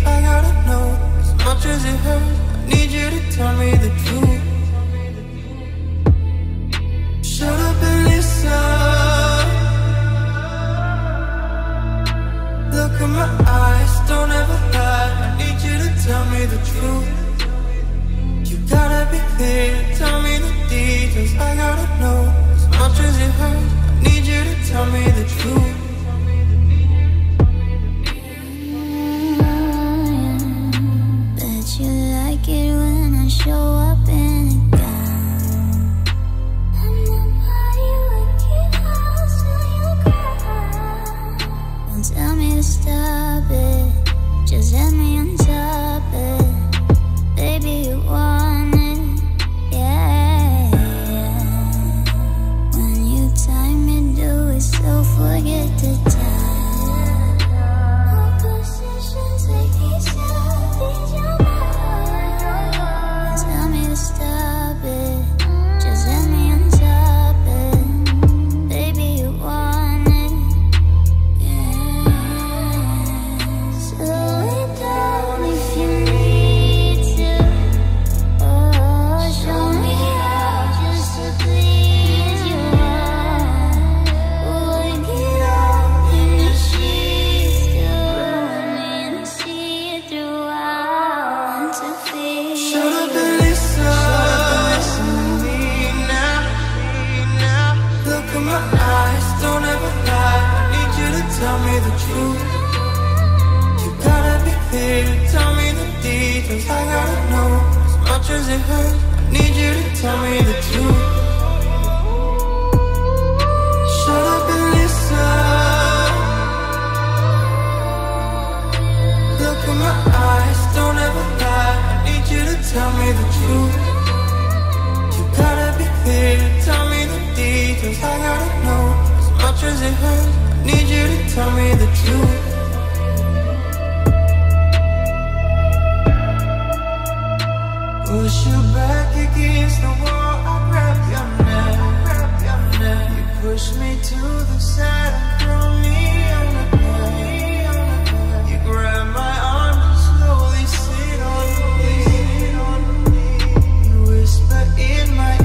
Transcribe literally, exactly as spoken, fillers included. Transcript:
I gotta know. As much as it hurts, I need you to tell me the truth. Shut up and listen. Look in my eyes, don't ever lie. I need you to tell me the truth. You gotta be clear, tell me the details. I gotta know. As much as it hurts, I need you to tell me the truth. Bet you like it when I show up in a gown. I'm the body wicked house till you cry. Don't tell me to stop it, just let me on top it. Baby, you want it, yeah, yeah. When you time me, do it so forget the time. No position, take each step, lead your mind. Don't tell me to stop it, just let me on top it. Baby, you want it, yeah. Slow it down if you need to. Oh, show me how just to please you. Work it out in the sheets, do me and see it throughout. Want to feel. Shut up and listen. Listen to me now. Look in my eyes, don't ever lie. I need you to tell me the truth. You gotta be clear, tell me the details. I gotta know. As much as it hurts, I need you to tell me the truth. Shut up and listen. Look in my eyes, don't ever lie. I need you to tell me the truth. You gotta be clear, tell me the details. I gotta know. As much as it hurts, I need you to tell me the truth. Push you back against the wall, I grab your neck, grab your neck. You push me to the side and throw me on the bed. You grab my arm and slowly sit on me. You whisper in my